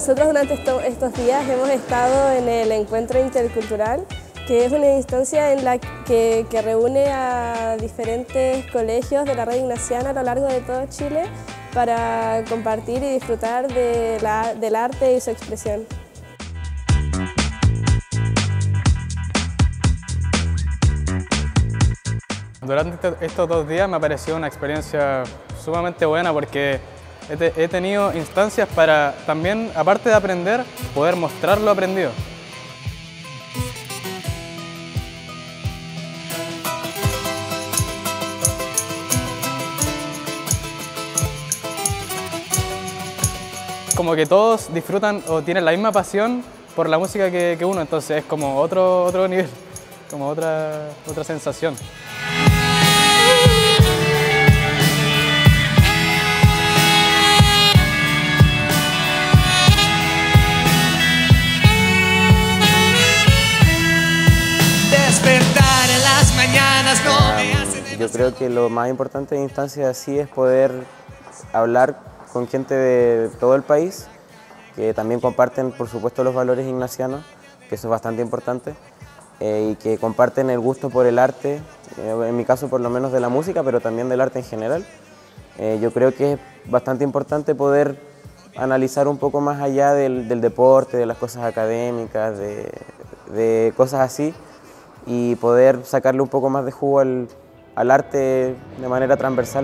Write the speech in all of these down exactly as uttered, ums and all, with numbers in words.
nosotros durante esto, estos días hemos estado en el Encuentro Intercultural, que es una instancia en la que, que reúne a diferentes colegios de la red ignaciana a lo largo de todo Chile para compartir y disfrutar de la, del arte y su expresión. Durante estos dos días me ha parecido una experiencia sumamente buena porque he, te, he tenido instancias para también, aparte de aprender, poder mostrar lo aprendido. Como que todos disfrutan o tienen la misma pasión por la música que, que uno, entonces es como otro, otro nivel, como otra, otra sensación. Despertar en las mañanas no me hace demasiado. Yo creo que lo más importante de instancias así es poder hablar con gente de todo el país, que también comparten, por supuesto, los valores ignacianos, que eso es bastante importante, eh, y que comparten el gusto por el arte, eh, en mi caso por lo menos de la música, pero también del arte en general. Eh, yo creo que es bastante importante poder analizar un poco más allá del, del deporte, de las cosas académicas, de, de cosas así, y poder sacarle un poco más de jugo al, al arte de manera transversal.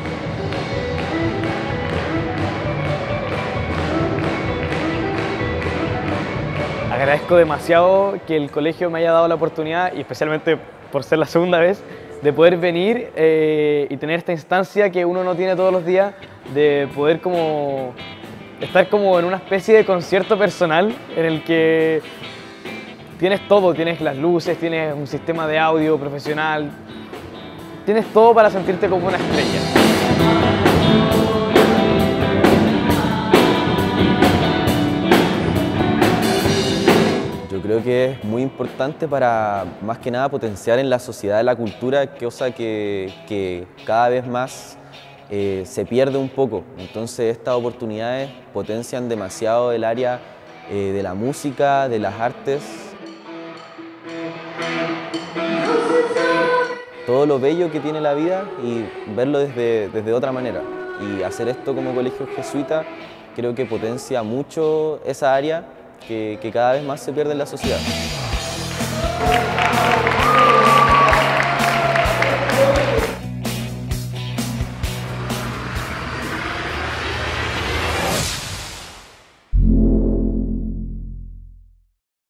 Agradezco demasiado que el colegio me haya dado la oportunidad, y especialmente por ser la segunda vez, de poder venir eh, y tener esta instancia que uno no tiene todos los días, de poder como estar como en una especie de concierto personal en el que tienes todo, tienes las luces, tienes un sistema de audio profesional, tienes todo para sentirte como una estrella. Yo creo que es muy importante para, más que nada, potenciar en la sociedad la cultura, cosa que, que cada vez más eh, se pierde un poco. Entonces estas oportunidades potencian demasiado el área eh, de la música, de las artes. Todo lo bello que tiene la vida y verlo desde, desde otra manera. Y hacer esto como colegio jesuita creo que potencia mucho esa área que, que cada vez más se pierde en la sociedad.